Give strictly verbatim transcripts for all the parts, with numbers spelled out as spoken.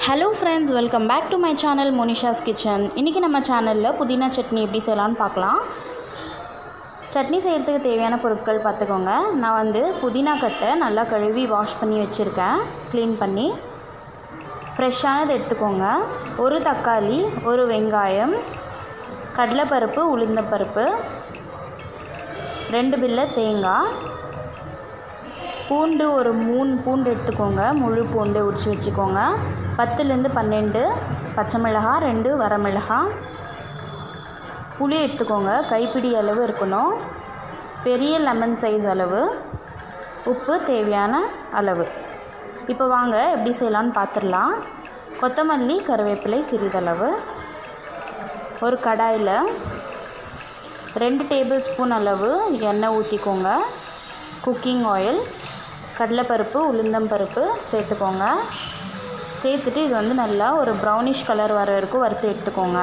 Hello friends, welcome back to my channel Monisha's kitchen. इनकी நம்ம சேனல்ல புதினா சட்னி எப்படி செய்யலாம்னு பார்க்கலாம்। சட்னி செய்யறதுக்கு தேவையான பொருட்கள் பார்த்துக்கோங்க। நான் வந்து புதினா கட்டை நல்லா கழுவி வாஷ் பண்ணி வச்சிருக்கேன், க்ளீன் பண்ணி। ஃப்ரெஷ்ஷானது எடுத்துக்கோங்க। ஒரு தக்காளி, ஒரு வெங்காயம், கடலைப்பருப்பு, உளுந்தம்பருப்பு, ரெண்டு பில்ல தேங்காய், பூண்டு ஒரு மூணு பூண்டு எடுத்துக்கோங்க, முழு பூண்டு உரிச்சு வச்சுக்கோங்க। பத்துலேருந்து பன்னெண்டு பச்சை மிளகாய், ரெண்டு வரமிளகாய், புளி எடுத்துக்கோங்க, கைப்பிடி அளவு இருக்கணும், பெரிய லெமன் சைஸ் அளவு, உப்பு தேவையான அளவு। இப்போ வாங்க எப்படி செய்யலான்னு பார்த்துடலாம்। கொத்தமல்லி, கருவேப்பிலை சிறிதளவு, ஒரு கடாயில் ரெண்டு டேபிள் ஸ்பூன் அளவு எண்ணெய் ஊற்றிக்கோங்க, குக்கிங் ஆயில், கடலைப்பருப்பு, உளுந்தம்பருப்பு சேர்த்துக்கோங்க। சேர்த்துட்டு இது வந்து நல்லா ஒரு ப்ரௌனிஷ் கலர் வர வரைக்கும் வறுத்து எடுத்துக்கோங்க।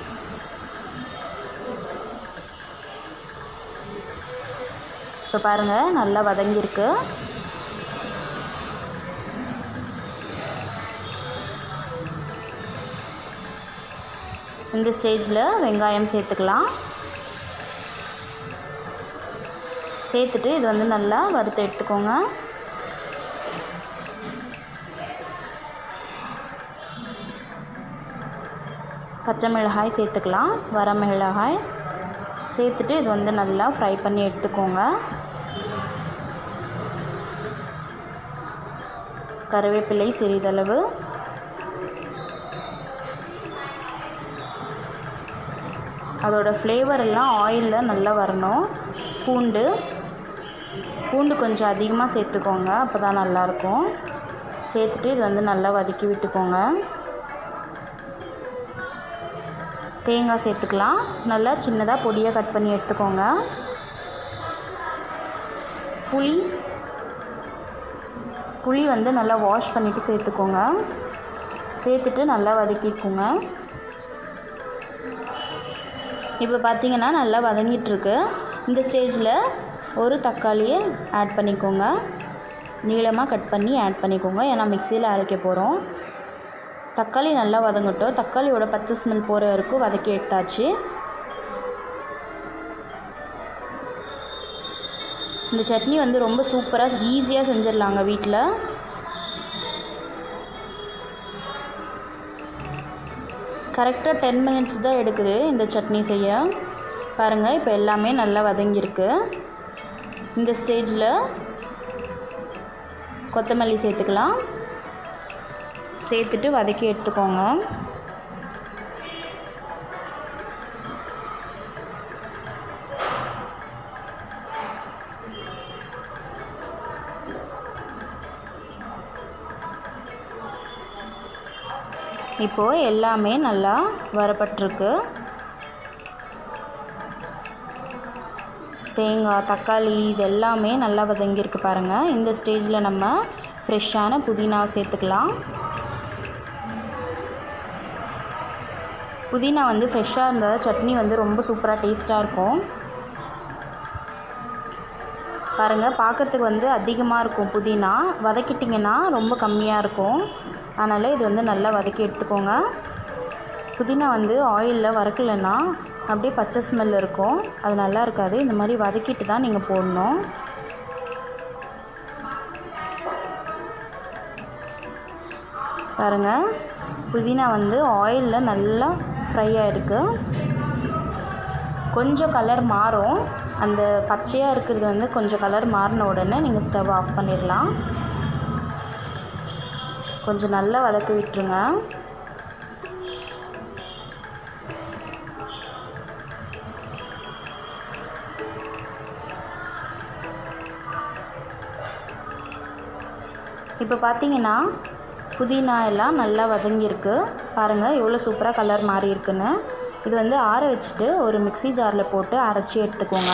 இப்போ பாருங்கள், நல்லா வதங்கியிருக்கு। இந்த ஸ்டேஜில் வெங்காயம் சேர்த்துக்கலாம்। சேர்த்துட்டு இது வந்து நல்லா வறுத்து எடுத்துக்கோங்க। பச்சை மிளகாய் சேர்த்துக்கலாம், வரமிளகாய் சேர்த்துட்டு இது வந்து நல்லா ஃப்ரை பண்ணி எடுத்துக்கோங்க। கருவேப்பிலை சிறிதளவு, அதோட ஃப்ளேவர் எல்லாம் ஆயிலில் நல்லா வரணும்। பூண்டு பூண்டு கொஞ்சம் அதிகமாக சேர்த்துக்கோங்க, அப்போ தான் நல்லாயிருக்கும்। சேர்த்துட்டு இது வந்து நல்லா வதக்கி விட்டுக்கோங்க। தேங்காய் சேர்த்துக்கலாம், நல்லா சின்னதாக பொடியாக கட் பண்ணி எடுத்துக்கோங்க। புளி புளி வந்து நல்லா வாஷ் பண்ணிவிட்டு சேர்த்துக்கோங்க। சேர்த்துட்டு நல்லா வதக்கிக்கோங்க। இப்போ பார்த்திங்கன்னா நல்லா வதங்கிட்டுருக்கு। இந்த ஸ்டேஜில் ஒரு தக்காளியை ஆட் பண்ணிக்கோங்க, நீளமாக கட் பண்ணி ஆட் பண்ணிக்கோங்க, ஏன்னா மிக்சியில் அரைக்க போகிறோம்। தக்காளி நல்லா வதங்கட்டும்। தக்காளியோட பச்சை ஸ்மெல் போகிற வரைக்கும் வதக்கி எடுத்தாச்சு। இந்த சட்னி வந்து ரொம்ப சூப்பராக ஈஸியாக செஞ்சிடலாங்க வீட்டில்। கரெக்டாக டென் மினிட்ஸ் தான் எடுக்குது இந்த சட்னி செய்ய। பாருங்கள், இப்போ எல்லாமே நல்லா வதங்கியிருக்கு। இந்த ஸ்டேஜில் கொத்தமல்லி சேர்த்துக்கலாம், சேர்த்துட்டு வதக்கி எடுத்துக்கோங்க। இப்போது எல்லாமே நல்லா வரப்பட்டிருக்கு। தேங்காய், தக்காளி இது எல்லாமே நல்லா வதங்கியிருக்கு பாருங்கள்। இந்த ஸ்டேஜில் நம்ம ஃப்ரெஷ்ஷான புதினா சேர்த்துக்கலாம்। புதினா வந்து ஃப்ரெஷ்ஷாக இருந்தால் சட்னி வந்து ரொம்ப சூப்பராக டேஸ்ட்டாக இருக்கும்। பாருங்கள், பார்க்குறதுக்கு வந்து அதிகமாக இருக்கும் புதினா, வதக்கிட்டிங்கன்னா ரொம்ப கம்மியாக இருக்கும்। அதனால் இது வந்து நல்லா வதக்கி எடுத்துக்கோங்க। புதினா வந்து ஆயிலில் வறுக்கலைன்னா அப்படியே பச்சை ஸ்மெல் இருக்கும், அது நல்லா இருக்காது। இந்த மாதிரி வதக்கிட்டு தான் நீங்கள் போடணும்। பாருங்கள், புதினா வந்து ஆயிலில் நல்லா ஃப்ரை ஆகிருக்கு। கொஞ்சம் கலர் மாறும், அந்த பச்சையாக இருக்கிறது வந்து கொஞ்சம் கலர் மாறின உடனே நீங்கள் ஸ்டவ் ஆஃப் பண்ணிடலாம்। கொஞ்சம் நல்லா வதக்கி விட்டுருங்க। இப்போ பார்த்தீங்கன்னா புதினா எல்லாம் நல்லா வதங்கியிருக்கு பாருங்கள், எவ்வளோ சூப்பராக கலர் மாறி இருக்குன்னு। இது வந்து ஆற வச்சுட்டு ஒரு மிக்ஸி ஜாரில் போட்டு அரைச்சி எடுத்துக்கோங்க।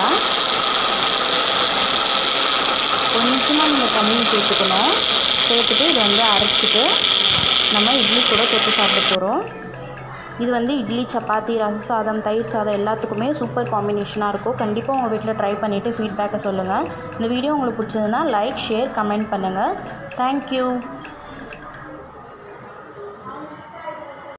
கொஞ்சமாக நீங்கள் தண்ணி சேர்த்துக்கணும், சேர்த்துட்டு இது வந்து அரைச்சிட்டு நம்ம இட்லி கூட தொட்டு சாப்பிட போகிறோம்। இது வந்து இட்லி, சப்பாத்தி, ரச சாதம், தயிர் சாதம் எல்லாத்துக்குமே சூப்பர் காம்பினேஷனாக இருக்கும்। கண்டிப்பாக உங்கள் வீட்டில் ட்ரை பண்ணிவிட்டு ஃபீட்பேக்கை சொல்லுங்கள்। இந்த வீடியோ உங்களுக்கு பிடிச்சதுன்னா லைக், ஷேர், கமெண்ட் பண்ணுங்கள்। தேங்க்யூ।